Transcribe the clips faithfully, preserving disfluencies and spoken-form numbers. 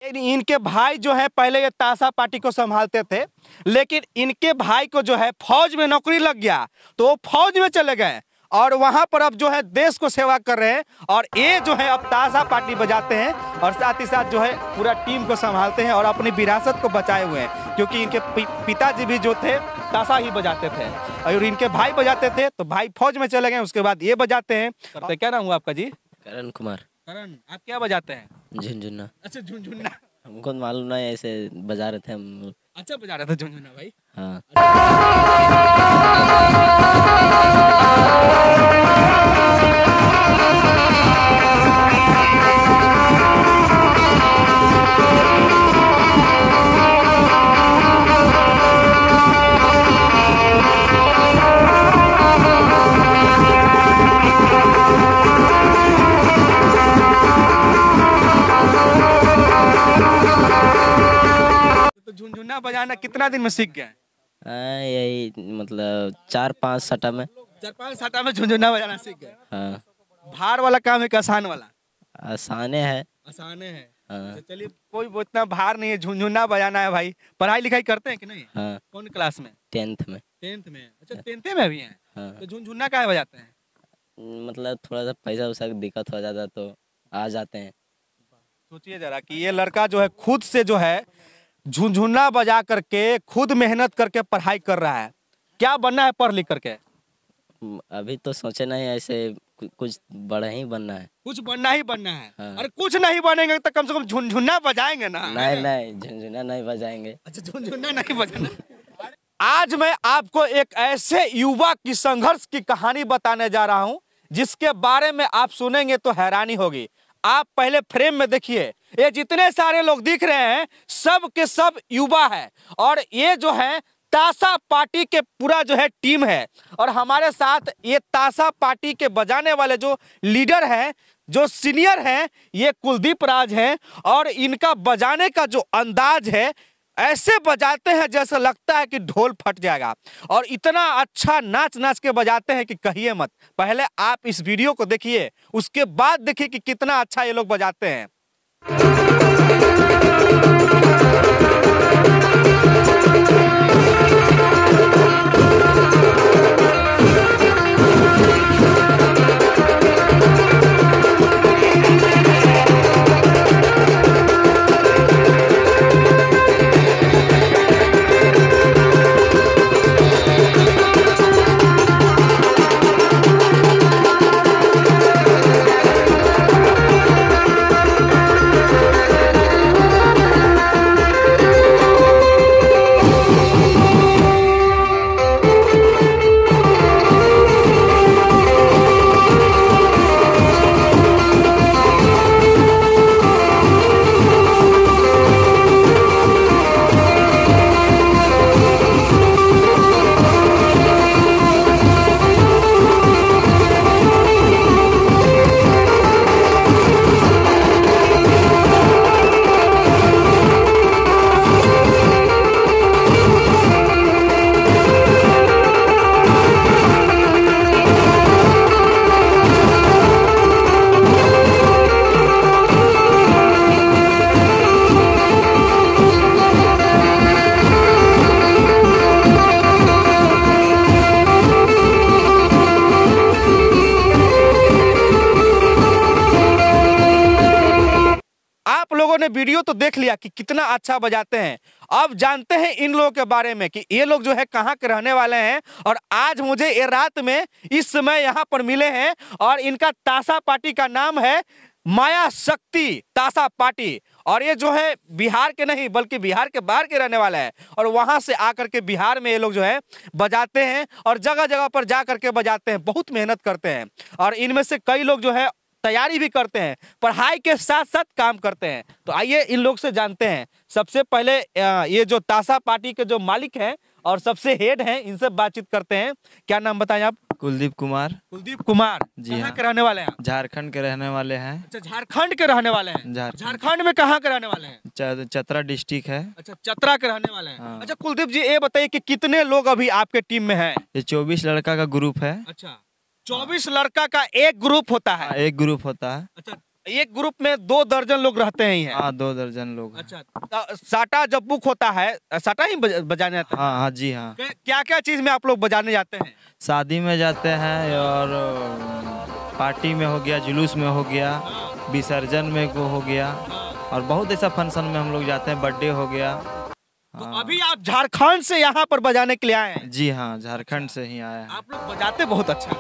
इनके भाई जो है पहले ये ताशा पार्टी को संभालते थे, लेकिन इनके भाई को जो है फौज में नौकरी लग गया तो वो फौज में चले गए और वहां पर अब जो है देश को सेवा कर रहे हैं। और ये जो है अब ताशा पार्टी बजाते हैं और साथ ही साथ जो है पूरा टीम को संभालते हैं और अपनी विरासत को बचाए हुए हैं, क्योंकि इनके पिताजी भी जो थे ताशा ही बजाते थे और इनके भाई बजाते थे तो भाई फौज में चले गए, उसके बाद ये बजाते हैं। तो क्या नाम हुआ आपका जी? करण कुमार। करण, आप क्या बजाते हैं? झुनझुना। अच्छा झुनझुना, हमको मालूम नहीं, ऐसे बजा रहे थे हम। अच्छा बजा रहे थे झुनझुना भाई। हाँ। झुनझुना बजाना कितना दिन में सीख गए? हाँ, यही मतलब चार पांच सटा में। चार पांच सटा में झुनझुना बजाना सीख गए? हाँ। भार वाला काम है कि आसान वाला? आसाने है। आसाने है। हाँ। तो चलिए, कोई इतना भार नहीं है, झुनझुना बजाना है भाई। पढ़ाई लिखाई करते हैं कि नहीं? हाँ। कौन क्लास में? टेंथ में। टेंथ में? अच्छा टेंथ में भी हैं। हाँ। तो झुनझुना क्या बजाते हैं? मतलब थोड़ा सा पैसा वैसा दिक्कत हो जाता तो आ जाते हैं। सोचिए जरा कि ये लड़का जो है खुद से जो है झुनझुना बजा करके खुद मेहनत करके पढ़ाई कर रहा है। क्या बनना है पढ़ लिख करके? अभी तो सोचे नहीं, ऐसे कुछ बड़ा ही बनना है। कुछ बनना ही बनना है। हाँ। अरे कुछ नहीं बनेंगे तो कम से कम झुनझुना बजाएंगे ना? नहीं नहीं, झुनझुना नहीं बजाएंगे। अच्छा झुनझुना नहीं बजाना। आज मैं आपको एक ऐसे युवा की संघर्ष की कहानी बताने जा रहा हूं जिसके बारे में आप सुनेंगे तो हैरानी होगी। आप पहले फ्रेम में देखिए, ये जितने सारे लोग दिख रहे हैं सब के सब युवा है और ये जो है ताशा पार्टी के पूरा जो है टीम है। और हमारे साथ ये ताशा पार्टी के बजाने वाले जो लीडर हैं, जो सीनियर हैं, ये कुलदीप राज हैं और इनका बजाने का जो अंदाज है ऐसे बजाते हैं जैसे लगता है कि ढोल फट जाएगा और इतना अच्छा नाच नाच के बजाते हैं कि कहिए मत। पहले आप इस वीडियो को देखिए, उसके बाद देखिए कि कितना अच्छा ये लोग बजाते हैं। ने वीडियो तो देख लिया कि कितना अच्छा बजाते हैं। अब जानते हैं इन लोगों के बारे में कि ये लोग जो है कहाँ के रहने वाले हैं और आज मुझे ये रात में इस समय यहाँ पर मिले हैं और इनका ताशा पार्टी का नाम है माया शक्ति ताशा पार्टी। और ये जो है बिहार के नहीं बल्कि बिहार के बाहर के रहने वाला है और वहां से आकर के बिहार में ये लोग जो है बजाते हैं और जगह जगह पर जा करके बजाते हैं, बहुत मेहनत करते हैं। और इनमें से कई लोग जो है तैयारी भी करते हैं, पढ़ाई के साथ साथ काम करते हैं। तो आइए इन लोग से जानते हैं। सबसे पहले ये जो ताशा पार्टी के जो मालिक हैं और सबसे हेड हैं, इनसे बातचीत करते हैं। क्या नाम बताएं आप? कुलदीप कुमार। कुलदीप कुमार जी कहाँ हाँ। के रहने वाले हैं? झारखंड के रहने वाले हैं। अच्छा, झारखंड के रहने वाले हैं। झारखंड में कहाँ के रहने वाले हैं? चतरा डिस्ट्रिक्ट है। अच्छा, चतरा के रहने वाले हैं। हाँ। अच्छा कुलदीप जी, ये बताइए कि कितने लोग अभी आपके टीम में हैं? ये चौबीस लड़का का ग्रुप है। अच्छा, चौबीस लड़का का एक ग्रुप होता है। एक ग्रुप होता है। अच्छा, एक ग्रुप में दो दर्जन लोग रहते हैं ही हैं। हाँ, दो दर्जन लोग हैं। अच्छा, तो साटा जब बुक होता है, साटा ही बज- बजाने जाते हैं? हाँ हाँ जी हाँ। क्या क्या चीज में आप लोग बजाने जाते हैं? शादी में जाते हैं और पार्टी में हो गया, जुलूस में हो गया, विसर्जन में को हो गया, और बहुत ऐसा फंक्शन में हम लोग जाते हैं, बर्थडे हो गया। तो अभी आप झारखंड से यहाँ पर बजाने के लिए आए हैं? जी हाँ, झारखंड से ही आए हैं। आप लोग बजाते बहुत अच्छा।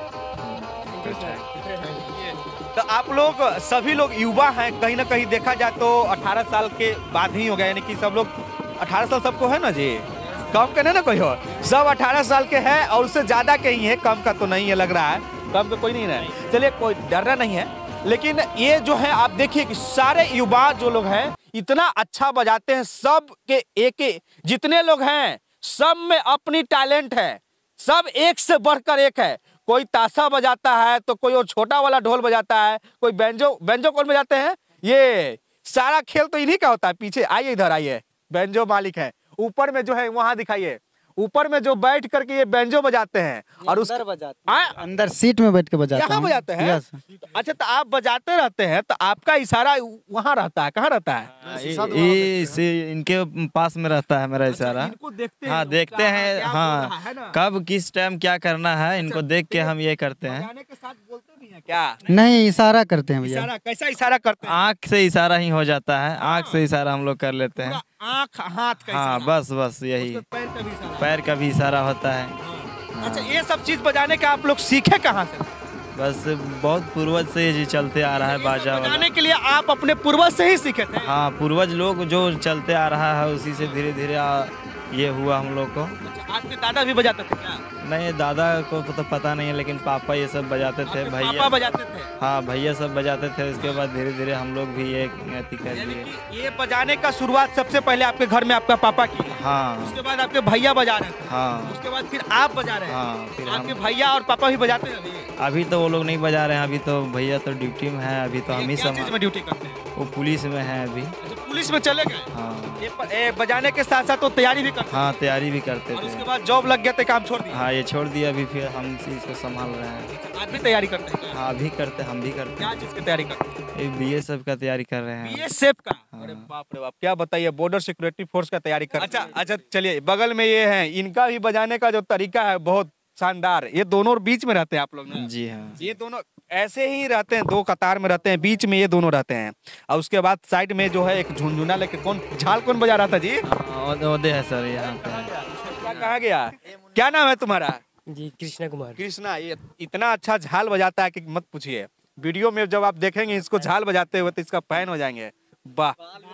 तो आप लोग सभी लोग युवा हैं, कहीं ना कहीं देखा जाए तो अठारह साल के बाद ही हो गया, यानी कि सब लोग अठारह साल सबको है ना जी, कम का नहीं ना कोई हो, सब अठारह साल के हैं और उससे ज्यादा के ही है, कम का तो नहीं है लग रहा है, कम का कोई नहीं है। चलिए, कोई डरना नहीं है, लेकिन ये जो है आप देखिए कि सारे युवा जो लोग हैं इतना अच्छा बजाते हैं, सब के एक एक जितने लोग हैं सब में अपनी टैलेंट है, सब एक से बढ़कर एक है। कोई ताशा बजाता है तो कोई और छोटा वाला ढोल बजाता है, कोई बैंजो बैंजो कौन बजाते हैं, ये सारा खेल तो इन्हीं का होता है। पीछे आइए, इधर आइए, बैंजो मालिक है। ऊपर में जो है वहां दिखाइए, ऊपर में जो बैठ करके ये बैंजो बजाते हैं और उस अंदर सीट में बैठ के बजाते हैं। यहाँ बजाते हैं। यस। अच्छा, तो आप बजाते रहते हैं तो आपका इशारा वहाँ रहता है, कहाँ रहता है? ये इसे इनके पास में रहता है मेरा इशारा। इनको देखते हैं, हाँ, देखते क्या- हैं। क्या बोल रहा हाँ, है ना? कब किस टाइम क्या करना है इनको देख के हम ये करते हैं। बजाने के साथ बोलते भी हैं क्या? नहीं, इशारा करते हैं भैया। इशारा कैसा इशारा करते हैं? आँख से इशारा ही हो जाता है, आँख से इशारा हम लोग कर लेते हैं। पूरा आँख हाथ का हाँ, इशारा। बस बस यही, उसके पैर का भी इशारा। पैर का भी इशारा होता है। अच्छा, ये सब चीज बजाने का आप लोग सीखे कहाँ से? बस बहुत पूर्वज से ये चलते आ रहा है बाजा वाला। बजाने के लिए आप अपने पूर्वज से ही सीखे थे? हाँ, पूर्वज लोग जो चलते आ रहा है उसी से धीरे धीरे आ- ये हुआ हम लोग को। अच्छा, आपके दादा भी बजाते थे क्या? नहीं, दादा को तो पता नहीं है, लेकिन पापा ये सब बजाते थे, आपके भैया। पापा बजाते थे? हाँ, भैया सब बजाते थे। उसके बाद धीरे धीरे हम लोग भी ये अति कर यानी लिए। कि ये बजाने का शुरुआत सबसे पहले आपके घर में आपका पापा की, हाँ उसके बाद आपके भैया बजा रहे थे, हाँ उसके बाद फिर आप बजा रहे हैं। हाँ, फिर आपके हम भैया और पापा भी बजाते हैं अभी? अभी तो वो लोग नहीं बजा रहे हैं, अभी तो भैया तो ड्यूटी में है, अभी तो हम ही क्या चीज सब। में ड्यूटी करते हैं? वो पुलिस में है अभी। अच्छा, पुलिस में चले गए? हाँ ये, प- ये बजाने के साथ साथ वो तैयारी भी करते हैं? हाँ, तैयारी भी करते और उसके थे। बाद जॉब लग गया तो काम छोड़ दिया? हाँ, ये छोड़ दिया, अभी फिर हम इसी इसको संभाल रहे हैं। आप भी तैयारी करते हैं क्या? हाँ, अभी करते, हम भी करते क्या चीज की तैयारी करते हैं? हैं। बी एस एफ का तैयारी कर रहे हैं। बीएसएफ का? अरे बाप रे बाप, क्या बताइए, बॉर्डर सिक्योरिटी फोर्स का तैयारी कर। अच्छा अच्छा, चलिए, बगल में ये है, इनका भी बजाने का जो तरीका है बहुत शानदार। ये दोनों बीच में रहते हैं आप लोग ना? जी हाँ। ये दोनों ऐसे ही रहते हैं, दो कतार में रहते हैं, बीच में ये दोनों रहते हैं, और उसके बाद साइड में जो है एक झुनझुना लेके, कौन झाल कौन बजा रहा था जी? हाँ, ओदे है सर यहाँ पे। क्या कहा गया? क्या नाम है तुम्हारा? जी, कृष्णा कुमार। कृष्णा। ये इतना अच्छा झाल बजाता है कि मत पूछिए। वीडियो में जब आप देखेंगे इसको झाल बजाते हुए तो इसका फैन हो जाएंगे। वाह,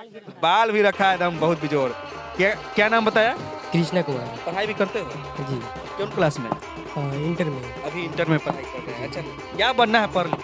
बाल भी रखा है एकदम बहुत बिजोड़। क्या क्या नाम बताया? कृष्णा कुमार। पढ़ाई भी करते हो? जी। कौन क्लास में? हाँ, इंटर में। अभी इंटर में पढ़ाई कर रहे हैं। अच्छा, क्या बनना है पढ़ लिख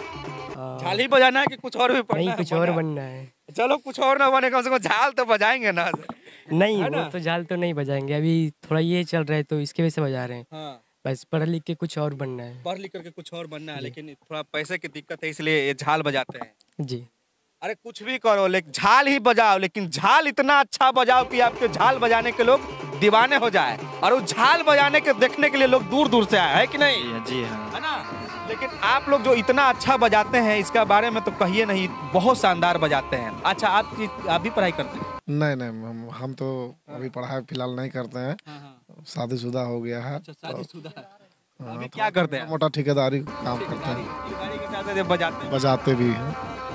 कर? हाँ, झाल ही बजाना है कि कुछ और भी पढ़ना नहीं, है? कुछ और बनना है। चलो, कुछ और ना बने, कम से कम झाल तो बजाएंगे ना। नहीं, है ना? वो तो झाल तो नहीं बजाएंगे, अभी थोड़ा ये चल रहा है तो इसके वजह से बजा रहे हैं। हाँ, बस पढ़ लिख के कुछ और बनना है। पढ़ लिख करके कुछ और बनना है, लेकिन थोड़ा पैसे की दिक्कत है, इसलिए ये झाल बजाते हैं। जी। अरे कुछ भी करो, लेकिन झाल ही बजाओ, लेकिन झाल इतना अच्छा बजाओ कि आपके झाल बजाने के लोग दीवाने हो जाए, और उस झाल बजाने के देखने के लिए लोग दूर दूर से आए, है कि नहीं? जी हाँ, जी हाँ। है ना? लेकिन आप लोग जो इतना अच्छा बजाते हैं, इसका बारे में तो कहिए नहीं, बहुत शानदार बजाते हैं। अच्छा, आप आप भी पढ़ाई करते हैं? नहीं नहीं, हम हम तो अभी पढ़ाई फिलहाल नहीं करते हैं, शादीशुदा हो गया है। शादीशुदा। हाँ, अभी क्या करते हैं? मोटा ठेकेदारी काम करते हैं, ठेकेदारी के साथ साथ बजाते हैं। बजाते भी हैं।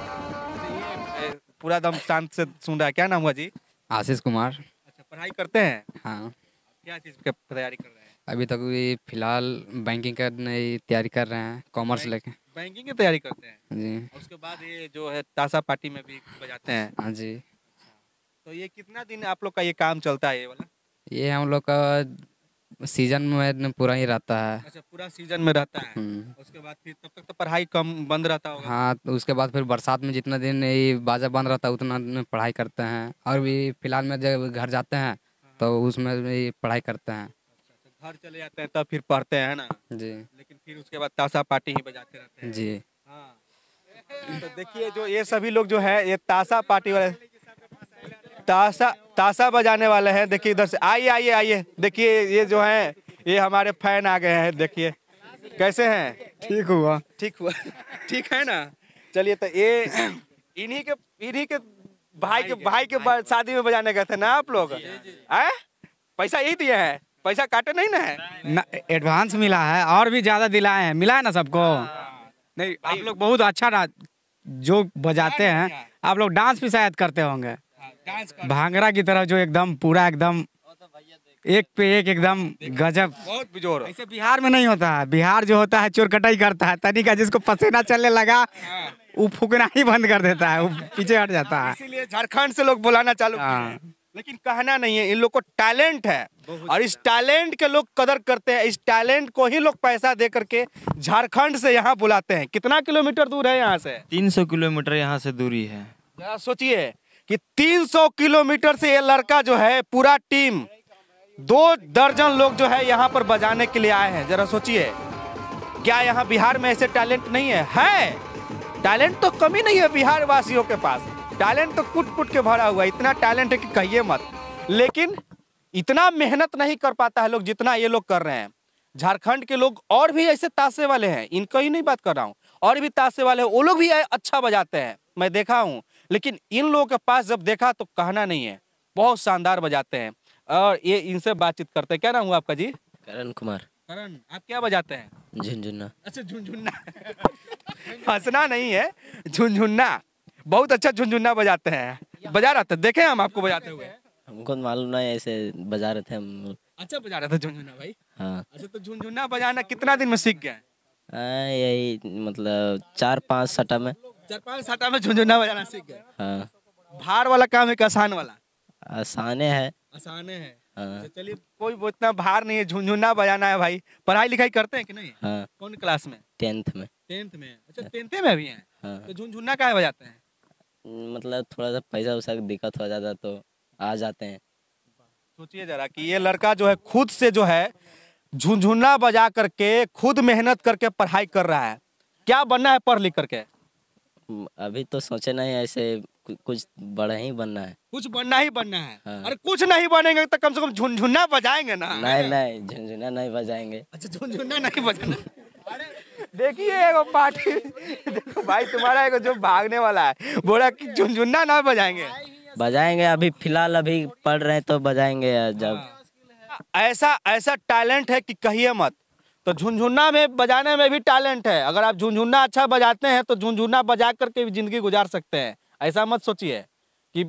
ये पूरा दम शांत से सुन रहा है। क्या नाम हुआ जी? आशीष कुमार। अच्छा, पढ़ाई करते हैं? हाँ, क्या चीज़ की तैयारी कर रहे हैं? अभी तक भी फिलहाल बैंकिंग करने की तैयारी कर रहे हैं, कॉमर्स लेके। बैंकिंग की तैयारी करते हैं? जी और उसके बाद ये जो है ताशा पार्टी में भी बजाते हैं। हाँ जी। तो ये कितना दिन आप लोग का ये काम चलता है, ये वाला? ये हम लोग का सीजन में पूरा ही रहता है। अच्छा, पूरा सीजन में रहता है। हम्म। उसके बाद फिर तब तक तो पढ़ाई कम बंद रहता होगा। हाँ, तो उसके बाद फिर बरसात में जितना दिन ये बाजा बंद रहता है उतना दिन पढ़ाई करते हैं, और भी फिलहाल में जब घर जाते हैं तो उसमें भी पढ़ाई करते हैं। घर चले जाते हैं तब फिर पढ़ते हैं ना? जी लेकिन फिर उसके बाद ताशा पार्टी ही बजाते रहते हैं। जी। हाँ। तो देखिए, जो ये सभी लोग जो है ये ताशा पार्टी वाले, ताशा ताशा बजाने वाले हैं। देखिए इधर से, आइए आइए आइए, देखिए ये जो है ये हमारे फैन आ गए हैं। देखिए कैसे हैं? ठीक हुआ। ठीक हुआ? ठीक है ना? चलिए तो ये इन्हीं के इन्हीं के भाई के भाई के बा- शादी में बजाने गए थे ना आप लोग? हैं? पैसा यही दिए हैं, पैसा काटे नहीं ना है? एडवांस मिला है और भी ज्यादा दिलाए हैं, मिला है ना सबको। नहीं आप लोग बहुत अच्छा ना जो बजाते हैं, आप लोग डांस भी शायद करते होंगे भांगड़ा की तरह, जो एकदम पूरा एकदम एक पे एक एकदम गजब। बहुत बिजोर। ऐसे बिहार में नहीं होता है, बिहार जो होता है चोर कटाई करता है, तनिका जिसको पसीना चलने लगा वो फूकना ही बंद कर देता है, वो पीछे हट जाता है। इसीलिए झारखंड से लोग बुलाना चालू किए हाँ। हैं। लेकिन कहना नहीं है, इन लोग को टैलेंट है और इस टैलेंट के लोग कदर करते हैं। इस टैलेंट को ही लोग पैसा दे करके झारखंड से यहाँ बुलाते हैं। कितना किलोमीटर दूर है यहाँ से? तीन सौ किलोमीटर यहाँ से दूरी है। जरा सोचिए कि तीन सौ किलोमीटर से ये लड़का जो है, पूरा टीम दो दर्जन लोग जो है यहाँ पर बजाने के लिए आए हैं। जरा सोचिए, क्या यहाँ बिहार में ऐसे टैलेंट नहीं है? है टैलेंट तो कमी नहीं है बिहार वासियों के पास, टैलेंट तो कुट कुट के भरा हुआ है, इतना टैलेंट है कि कहिए मत। लेकिन इतना मेहनत नहीं कर पाता है लोग जितना ये लोग कर रहे हैं। झारखंड के लोग और भी ऐसे ताशे वाले हैं, इनका ही नहीं बात कर रहा हूँ, और भी ताशे वाले हैं, वो लोग भी अच्छा बजाते हैं, मैं देखा हूँ। लेकिन इन लोगों के पास जब देखा तो कहना नहीं है, बहुत शानदार बजाते हैं। और ये इनसे बातचीत करते हैं। क्या नाम हुआ आपका जी? करण कुमार। करण, आप क्या बजाते हैं? झुनझुना। अच्छा झुनझुन्ना। हंसना नहीं है, झुनझुन्ना। बहुत अच्छा झुनझुन्ना बजाते हैं। बजा रहा था, देखे हम आपको बजाते हुए? हमको मालूम नहीं, ऐसे बजा रहे थे हम। अच्छा बजा रहा था झुनझुन्ना भाई? हाँ। अच्छा तो झुनझुन्ना बजाना कितना दिन में सीख गए? हाँ, यही मतलब चार पाँच सटा में। चार पाँच साटा में झुनझुन्ना बजाना सीख गए? हाँ। भार वाला काम है कि आसान वाला? आसाने है। आसाने है। हाँ। तो चलिए, कोई वो इतना भार नहीं है, झुनझुन्ना बजाना है भाई। पढ़ाई लिखाई करते हैं कि नहीं? हाँ। कौन क्लास में? टेंथ में। टेंथ में? अच्छा टेंथ में भी हैं? हाँ। तो झुनझुन्ना काहे बजाते हैं? मतलब थोड़ा सा पैसा वैसा की दिक्कत हो जाता तो आ जाते हैं। सोचिए जरा कि ये लड़का जो है खुद से जो है झुनझुना बजा करके, खुद मेहनत करके पढ़ाई कर रहा है। क्या बनना है पढ़ लिख करके? अभी तो सोचे नहीं, ऐसे कु- कुछ बड़ा ही बनना है। कुछ बनना ही बनना है। हाँ। अरे कुछ नहीं बनेंगे तो कम से कम झुनझुना बजाएंगे ना। नहीं नहीं, झुनझुना नहीं बजाएंगे। अच्छा झुनझुना नहीं बजाना। अरे देखिए एगो पार्टी, देखो भाई तुम्हारा एगो जो भागने वाला है बोला कि झुनझुना ना बजाएंगे। बजाएंगे, अभी फिलहाल अभी पढ़ रहे हैं तो बजाएंगे जब। ऐसा ऐसा टैलेंट है कि कहिए मत। तो झुनझुना में बजाने में भी टैलेंट है। अगर आप झुनझुना अच्छा बजाते हैं तो झुनझुना बजा करके भी जिंदगी गुजार सकते हैं। ऐसा मत सोचिए कि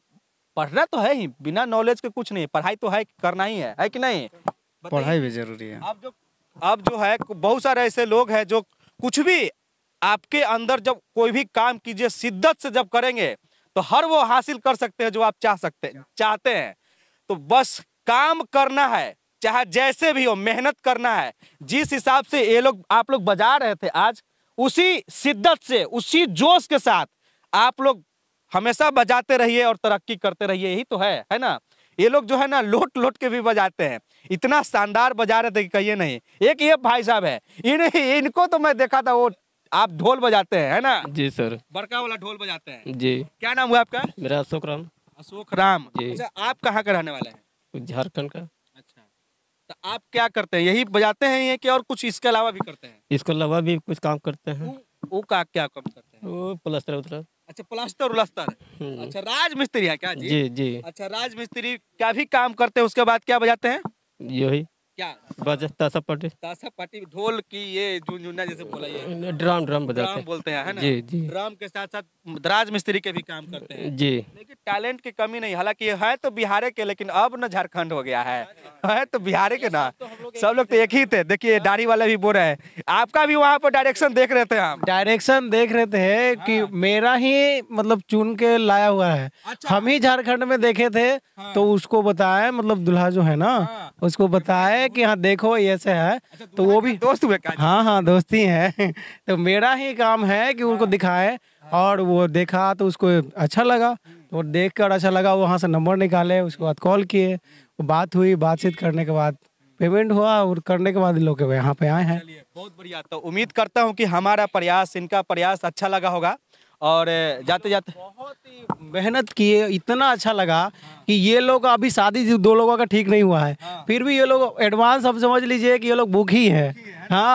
पढ़ना तो है ही, बिना नॉलेज के कुछ नहीं। पढ़ाई तो है, करना ही है, है कि नहीं? पढ़ाई भी जरूरी है। अब जो अब जो है बहुत सारे ऐसे लोग हैं जो कुछ भी आपके अंदर जब कोई भी काम कीजिए शिद्दत से जब करेंगे तो हर वो हासिल कर सकते हैं जो आप चाह सकते चाहते हैं। तो बस काम करना है, चाहे जैसे भी हो, मेहनत करना है। जिस हिसाब से ये लोग आप लोग बजा रहे थे आज, उसी शिद्दत से, उसी जोश के साथ आप लोग हमेशा बजाते रहिए और तरक्की करते रहिए। यही तो है, है ना? ये लोग जो है ना लोट लोट के भी बजाते हैं, इतना शानदार बजा रहे थे कि कहिए नहीं। एक ये भाई साहब है, इन इनको तो मैं देखा था, वो आप ढोल बजाते हैं, है ना? जी सर। बड़का वाला ढोल बजाते हैं। जी। क्या नाम हुआ आपका? मेरा अशोक राम। अशोक राम। जी। अच्छा, आप कहाँ के रहने वाले हैं? झारखंड का। अच्छा, तो आप क्या करते हैं? यही बजाते हैं ये कि और कुछ इसके अलावा भी करते हैं? इसके अलावा भी कुछ काम करते हैं। वो का क्या काम करते हैं? वो प्लास्टर उतर। अच्छा प्लास्टर उलास्टर। अच्छा राज मिस्त्री है क्या जी? जी जी। अच्छा राज मिस्त्री क्या भी काम करते हैं, उसके बाद क्या बजाते हैं? यही क्या बजता सब पटे। ताशा पाटी, ढोल की, ये झुनझुना जैसे बोला, ये ड्रम ड्रम बजाते ड्रम हैं। बोलते हैं, है ना? जी जी ड्रम के साथ साथ राज मिस्त्री के भी काम करते हैं। जी। लेकिन टैलेंट की कमी नहीं, हालांकि ये है तो बिहार के, लेकिन अब ना झारखंड हो गया है, है तो बिहार के ना। सब लोग तो एक ही थे। देखिए दाढ़ी वाले भी बोल रहे हैं, आपका भी वहाँ पर डायरेक्शन देख रहे थे हम। डायरेक्शन देख रहे थे कि मेरा ही मतलब चुन के लाया हुआ है। हम ही झारखंड में देखे थे तो उसको बताया, मतलब दुल्हा जो है ना उसको बताया कि हाँ देखो ऐसे है। तो वो भी दोस्त हुए क्या? हाँ हाँ दोस्ती है। तो मेरा ही काम है कि उनको दिखाए, और वो देखा तो उसको अच्छा लगा, तो देख कर अच्छा लगा, वहाँ से नंबर निकाले, उसके बाद कॉल किए, वो बात हुई, बातचीत करने के बाद पेमेंट हुआ, और करने के बाद लोग यहाँ पे आए हैं। बहुत बढ़िया। तो उम्मीद करता हूँ कि हमारा प्रयास, इनका प्रयास अच्छा लगा होगा। और जाते जाते बहुत ही मेहनत किए, इतना अच्छा लगा कि ये लोग अभी शादी दो लोगों का ठीक नहीं हुआ है, फिर भी ये लोग एडवांस, अब समझ लीजिए कि ये लोग भूखी है। हाँ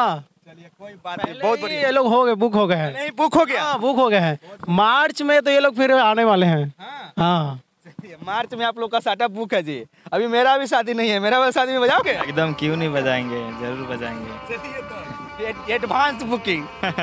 चलिए कोई बात नहीं, बहुत बहुत बढ़िया बढ़िया। ये लोग हो गए, बुक हो गए हैं। नहीं बुक हो गया। हाँ बुक हो गए हैं। मार्च में तो ये लोग फिर आने वाले हैं। हाँ। हाँ चलिए, मार्च में आप लोग का सेटअप बुक है जी। अभी मेरा भी शादी नहीं है, मेरा भी शादी में बजाओगे? एकदम क्यों नहीं बजाएंगे, जरूर बजाएंगे। चलिए तो ये एडवांस बुकिंग।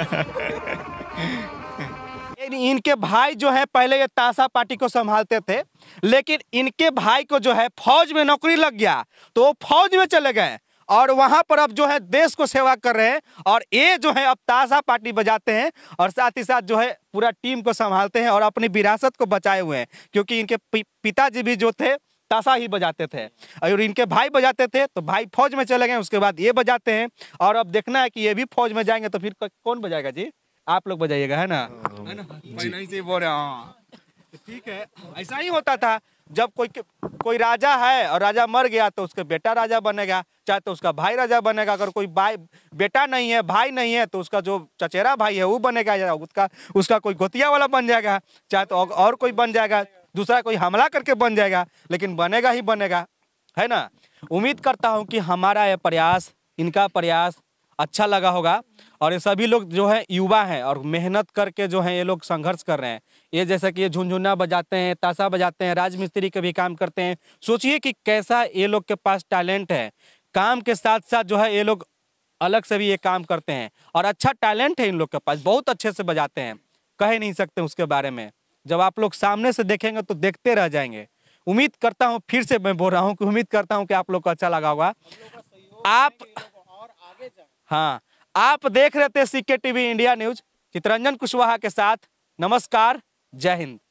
इनके भाई जो है पहले ये ताशा पार्टी को संभालते थे, लेकिन इनके भाई को जो है फौज में नौकरी लग गया तो वो फौज में चले गए और वहां पर अब जो है देश को सेवा कर रहे हैं। और ये जो है अब ताशा पार्टी बजाते हैं और साथ ही साथ जो है पूरा टीम को संभालते हैं और अपनी विरासत को बचाए हुए हैं, क्योंकि इनके पि, पिताजी भी जो थे ताशा ही बजाते थे और इनके भाई बजाते थे, तो भाई फौज में चले गए, उसके बाद ये बजाते हैं। और अब देखना है कि ये भी फौज में जाएंगे तो फिर कौन बजाएगा जी? आप लोग बजाइएगा, है ना? है ना? पहले ही से बोल रहे हैं। ठीक है, ऐसा ही होता था। जब कोई कोई राजा है और राजा मर गया तो उसके बेटा राजा बनेगा, चाहे तो उसका भाई राजा बनेगा। अगर कोई भाई बेटा नहीं है, भाई नहीं है, तो उसका जो चचेरा भाई है वो बनेगा, या उसका उसका कोई गोतिया वाला बन जाएगा, चाहे तो और कोई बन जाएगा, दूसरा कोई हमला करके बन जाएगा, लेकिन बनेगा ही बनेगा, है ना? उम्मीद करता हूँ कि हमारा ये प्रयास, इनका प्रयास अच्छा लगा होगा। और ये सभी लोग जो है युवा हैं और मेहनत करके जो है ये लोग संघर्ष कर रहे हैं। ये जैसा कि ये झुनझुना बजाते हैं, ताशा बजाते हैं, राजमिस्त्री के भी काम करते हैं। सोचिए कि कैसा ये लोग के पास टैलेंट है। काम के साथ साथ जो है ये लोग अलग से भी ये काम करते हैं और अच्छा टैलेंट है इन लोग के पास, बहुत अच्छे से बजाते हैं, कह ही नहीं सकते उसके बारे में। जब आप लोग सामने से देखेंगे तो देखते रह जाएंगे। उम्मीद करता हूँ, फिर से मैं बोल रहा हूँ कि उम्मीद करता हूँ कि आप लोग को अच्छा लगा होगा। आप हाँ आप देख रहे थे CK TV India news, Chitranjan Kushwaha के साथ। नमस्कार, जय हिंद।